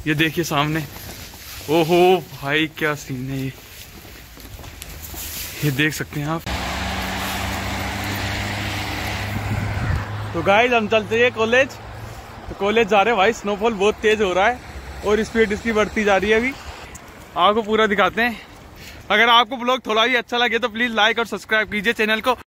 ये देखिए सामने, ओहो भाई क्या सीन है ये देख सकते हैं आप। तो गाइस हम चलते हैं कॉलेज। तो कॉलेज जा रहे हैं भाई, स्नोफॉल बहुत तेज हो रहा है और स्पीड इसकी बढ़ती जा रही है। अभी आपको पूरा दिखाते हैं। अगर आपको ब्लॉग थोड़ा भी अच्छा लगे तो प्लीज लाइक और सब्सक्राइब कीजिए चैनल को।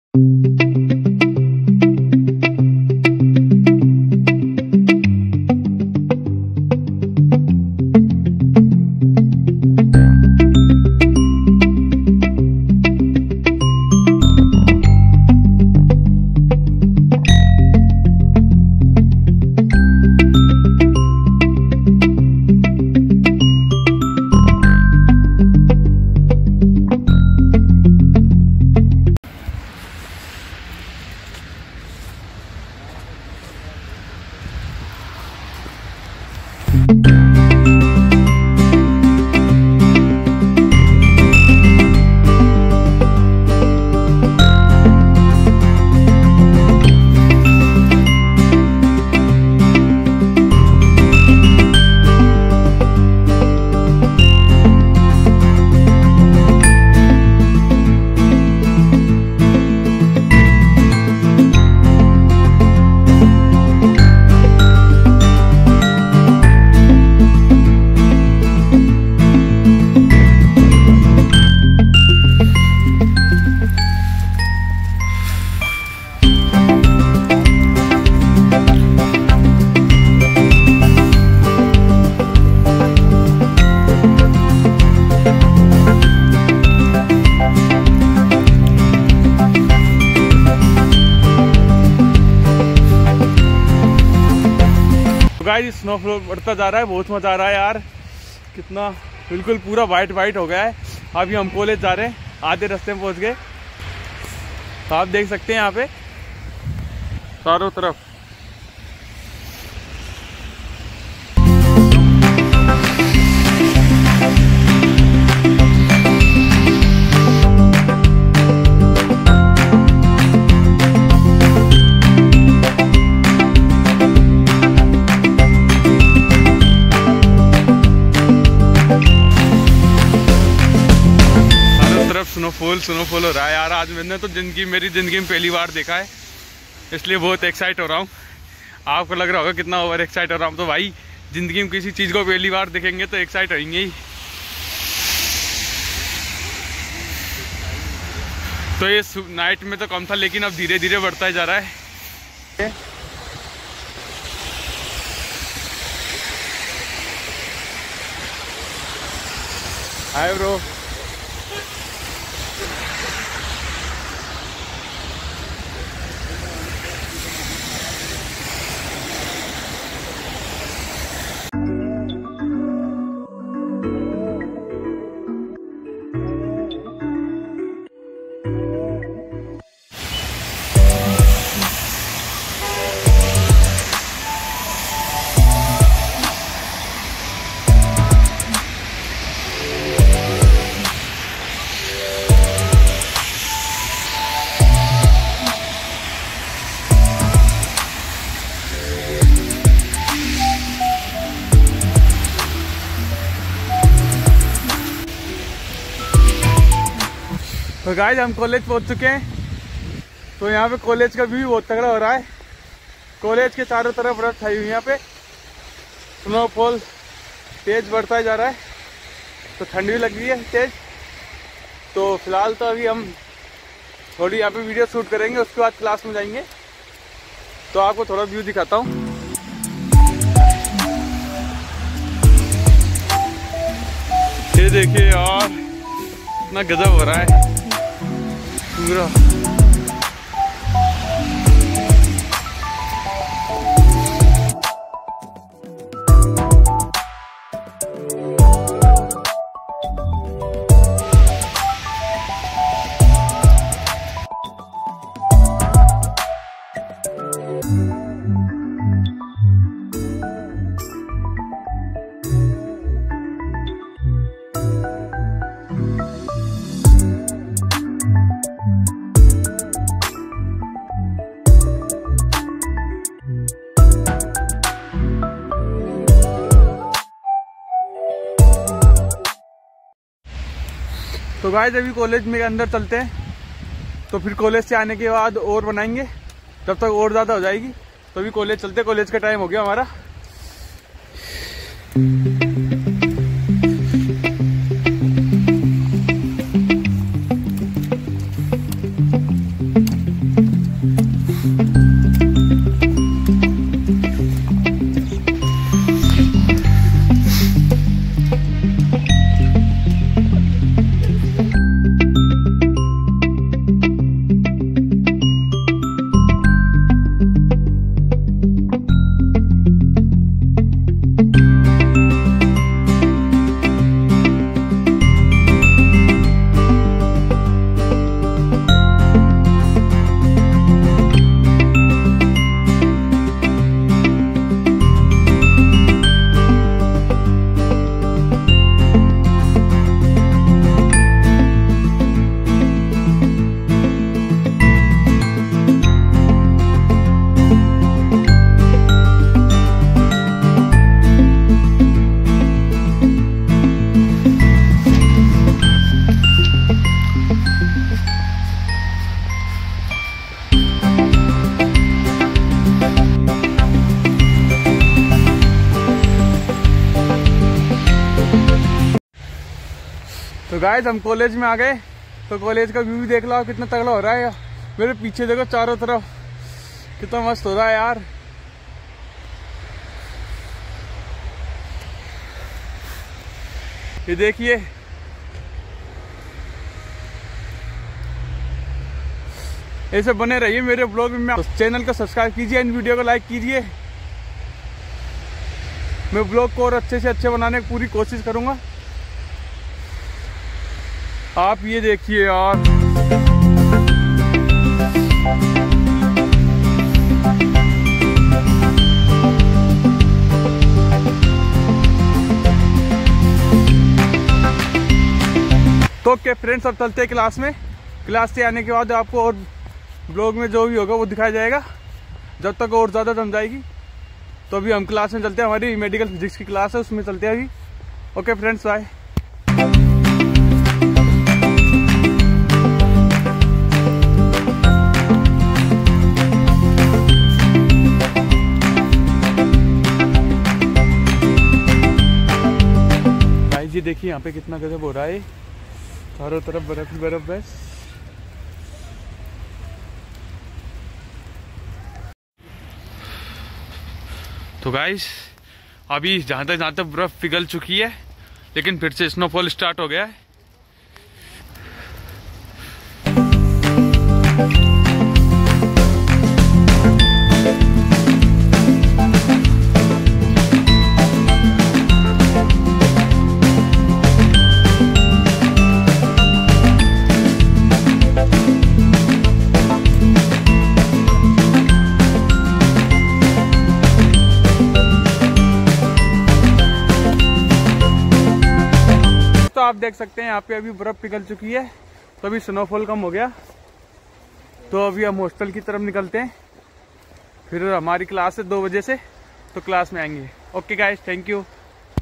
गाइस स्नोफॉल बढ़ता जा रहा है, बहुत मजा आ रहा है यार। कितना बिल्कुल पूरा वाइट वाइट हो गया है। अभी हम कॉलेज जा रहे हैं, आधे रास्ते में पहुंच गए। तो आप देख सकते हैं यहाँ पे चारों तरफ। स्नोफॉल हो रहा है यार। आज मैंने तो मेरी जिंदगी में पहली बार देखा है, इसलिए बहुत एक्साइट हो रहा हूँ। आपको लग रहा होगा कितना ओवर एक्साइट हो रहा हूँ। तो भाई जिंदगी में किसी चीज़ को पहली बार देखेंगे तो एक्साइट होंगे ही। तो ये नाइट में तो कम था, लेकिन अब धीरे धीरे बढ़ता ही जा रहा है। Hi bro. तो गाइस हम कॉलेज पहुंच चुके हैं। तो यहाँ पे कॉलेज का व्यू बहुत तगड़ा हो रहा है। कॉलेज के चारों तरफ बर्फ छाई हुई है। यहाँ पे स्नोफॉल तेज बढ़ता जा रहा है, तो ठंड भी लग रही है तेज। तो फिलहाल तो अभी हम थोड़ी यहाँ पे वीडियो शूट करेंगे, उसके बाद क्लास में जाएंगे। तो आपको थोड़ा व्यू दिखाता हूँ। ये देखिए यार इतना गजब हो रहा है पूरा। तो गाइस अभी कॉलेज में अंदर चलते हैं, तो फिर कॉलेज से आने के बाद और बनाएंगे, जब तक और ज़्यादा हो जाएगी। तो अभी कॉलेज चलते, कॉलेज का टाइम हो गया हमारा। तो गाइस हम कॉलेज में आ गए, तो कॉलेज का व्यू भी देख लो कितना तगड़ा हो रहा है। मेरे पीछे देखो चारों तरफ कितना मस्त हो रहा है यार। ये देखिए, ऐसे बने रहिए मेरे ब्लॉग में। तो चैनल को सब्सक्राइब कीजिए, इन वीडियो को लाइक कीजिए। मैं ब्लॉग को और अच्छे से अच्छे बनाने की पूरी कोशिश करूंगा। आप ये देखिए यार, तो क्या फ्रेंड्स, अब चलते हैं क्लास में। क्लास से आने के बाद आपको और ब्लॉग में जो भी होगा वो दिखाया जाएगा, जब तक और ज़्यादा समझाएगी। तो अभी हम क्लास में चलते हैं, हमारी मेडिकल फिजिक्स की क्लास है, उसमें चलते हैं अभी। Okay friends, bye. जी देखिए यहाँ पे कितना गजब हो रहा है, चारों तरफ बर्फ ही बर्फ है। तो गाइस अभी जहाँ तक बर्फ पिघल चुकी है, लेकिन फिर से स्नोफॉल स्टार्ट हो गया है। तो आप देख सकते हैं यहाँ पे अभी बर्फ पिघल चुकी है, तो अभी स्नोफॉल कम हो गया। तो अभी हम हॉस्टल की तरफ निकलते हैं, फिर हमारी क्लास है 2 बजे से, तो क्लास में आएंगे। Okay guys, thank you.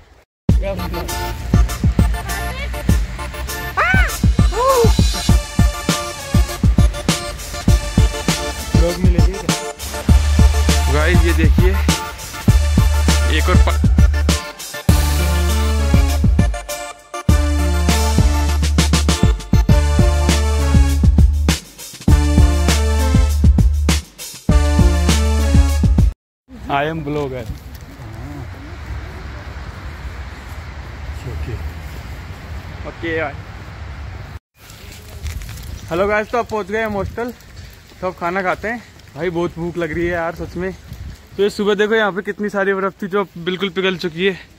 Guys ये देखिए, एक और I am blogger. Okay hello guys, तो अब पहुंच गए हम हॉस्टल, तो अब खाना खाते हैं। भाई बहुत भूख लग रही है यार सच में। तो ये सुबह देखो यहाँ पे कितनी सारी बर्फ थी जो बिल्कुल पिघल चुकी है।